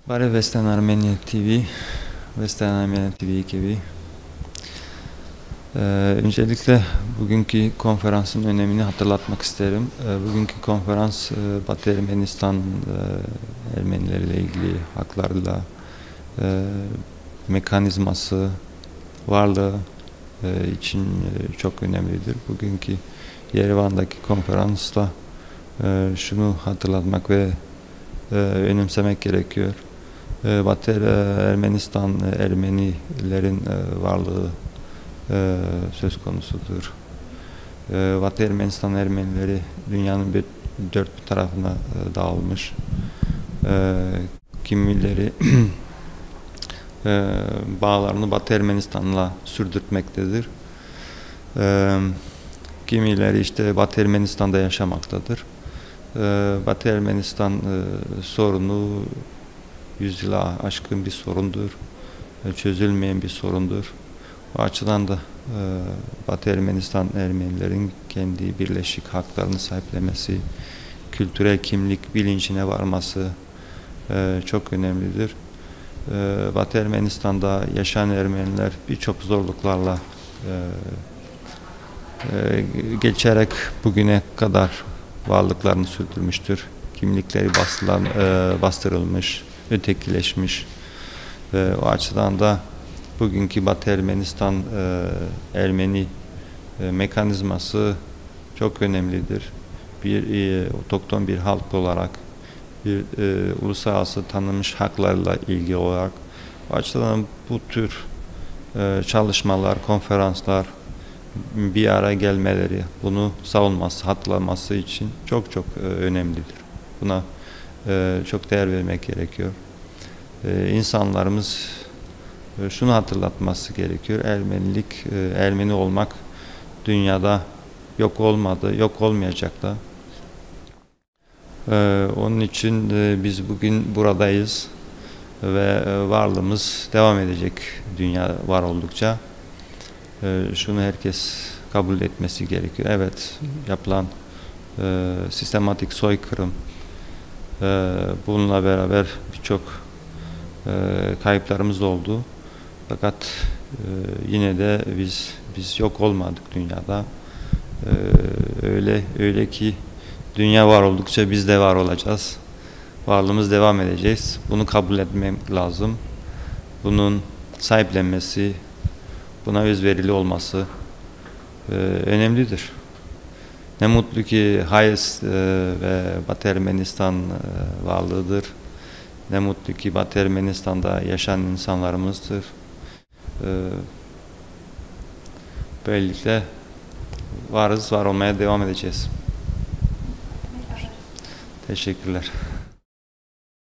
برای Western Armenia TV, Western Armenia TV ekibi. Öncelikle bugünkü konferansın önemini hatırlatmak isterim. Bugünkü konferans Batı Ermenistan Ermenileriyle ilgili haklarla mekanizması, varlığı için çok önemlidir. Bugünkü Yerevan'daki konferansla şunu hatırlatmak ve önemsemek gerekiyor. Batı Ermenistan Ermenilerin varlığı söz konusudur. Batı Ermenistan Ermenileri dünyanın dört bir tarafına dağılmış. Kimileri bağlarını Batı Ermenistan'la sürdürtmektedir. Kimileri işte Batı Ermenistan'da yaşamaktadır. Batı Ermenistan sorunu yüzyıla aşkın bir sorundur. Çözülmeyen bir sorundur. O açıdan da Batı Ermenistan Ermenilerin kendi birleşik haklarını sahiplemesi, kültürel kimlik bilincine varması çok önemlidir. Batı Ermenistan'da yaşayan Ermeniler birçok zorluklarla geçerek bugüne kadar varlıklarını sürdürmüştür. Kimlikleri bastırılmış, ötekileşmiş. O açıdan da bugünkü Batı Ermenistan Ermeni mekanizması çok önemlidir. Bir otokton bir halk olarak, bir uluslararası tanınmış haklarla ilgili olarak. O açıdan bu tür çalışmalar, konferanslar, bir araya gelmeleri, bunu savunması, hatırlaması için çok önemlidir. Buna çok değer vermek gerekiyor. İnsanlarımız şunu hatırlatması gerekiyor. Ermeni olmak dünyada yok olmadı, yok olmayacak da. Onun için biz bugün buradayız ve varlığımız devam edecek dünya var oldukça. Şunu herkes kabul etmesi gerekiyor. Evet, yapılan sistematik soykırım, bununla beraber birçok kayıplarımız oldu. Fakat yine de biz yok olmadık dünyada. Öyle ki dünya var oldukça biz de var olacağız. Varlığımız devam edeceğiz. Bunu kabul etmek lazım. Bunun sahiplenmesi, buna özverili olması önemlidir. Ne mutlu ki Hayes ve Batı Ermenistan varlığıdır. Ne mutlu ki Batı Ermenistan'da yaşayan insanlarımızdır. Böylelikle varız, var olmaya devam edeceğiz. Teşekkürler.